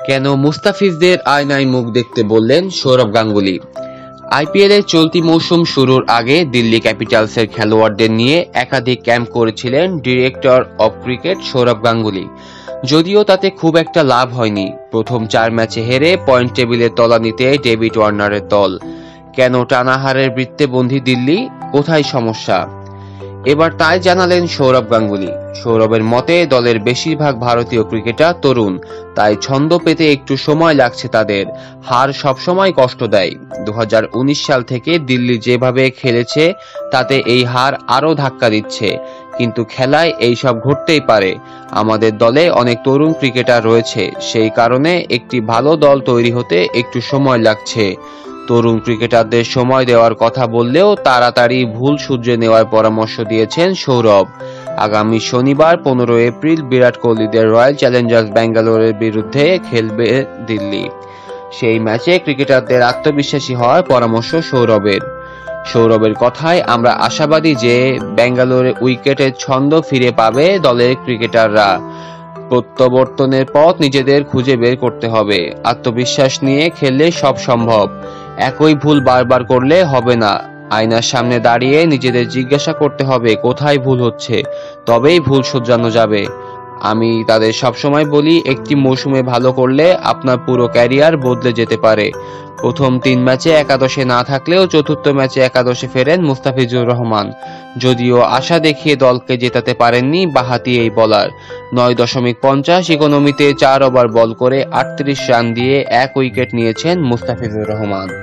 কেন মুস্তাফিজদের আয়নায় মুখ দেখতে বললেন সৌরভ গাঙ্গুলী? আইপিএলের চলতি মৌসুম শুরুর আগে দিল্লি ক্যাপিটালসের খেলোয়াড়দের নিয়ে একাধিক ক্যাম্প করেছিলেন director of cricket Sourav Ganguly. যদিও তাতে খুব একটা লাভ হয়নি। প্রথম 4 ম্যাচে হেরে পয়েন্ট টেবিলের তলানিতে ডেভিড ওয়ার্নারের দল। কেন টানা হারের বৃত্তে বন্দী দিল্লি? কোথায় সমস্যা? এবার তাই জানালেন সৌরভ গাঙ্গুলী। সৌরভের মতে দলের বেশিরভাগ ভারতীয় ক্রিকেটার তরুণ, তাই ছন্দ পেতে একটু সময় লাগছে তাদের। হার সবসময় কষ্ট দেয়। 2019 সাল থেকে দিল্লি যেভাবে খেলেছে তাতে এই হার আরও ধাক্কা দিচ্ছে। কিন্তু খেলায় এইসব ঘটতেই পারে। আমাদের দলে অনেক তরুণ ক্রিকেটার রয়েছে, সেই কারণে একটি ভালো দল তৈরি হতে একটু সময় লাগছে। তরুণ ক্রিকেটারদের সময় দেওয়ার কথা বললেও তাড়াতাড়ি ভুল শুধরে নেওয়ার পরামর্শ দিয়েছেন সৌরভ। আগামী শনিবার 15 এপ্রিল বিরাট কোহলিদের রয়্যাল চ্যালেঞ্জার্স ব্যাঙ্গালোরের বিরুদ্ধে খেলবে দিল্লি। সেই ম্যাচে ক্রিকেটারদের আত্মবিশ্বাসী হওয়ার পরামর্শ সৌরভের। সৌরভের কথায় আমরা আশাবাদী যে ব্যাঙ্গালোরে উইকেটের ছন্দ ফিরে পাবে দলের ক্রিকেটাররা। প্রত্যাবর্তনের পথ নিজেদের খুঁজে বের করতে হবে। আত্মবিশ্বাস নিয়ে খেললে সব সম্ভব। একই ভুল বারবার করলে হবে না। আয়নার সামনে দাঁড়িয়ে নিজেদের জিজ্ঞাসা করতে হবে কোথায় ভুল হচ্ছে, তবেই ভুল শুধরানো যাবে। আমি তাদের সবসময় বলি, একটি মৌসুমে ভালো করলে আপনার পুরো ক্যারিয়ার বদলে যেতে পারে। প্রথম 3 ম্যাচে একাদশে না থাকলেও চতুর্থ ম্যাচে একাদশে ফেরেন মুস্তাফিজুর রহমান। যদিও আশা দেখিয়ে দলকে জেতাতে পারেননি বাঁহাতি এই বোলার। 9.50 ইকোনমিতে 4 ওভার বল করে 38 রান দিয়ে 1 উইকেট নিয়েছেন মুস্তাফিজুর রহমান।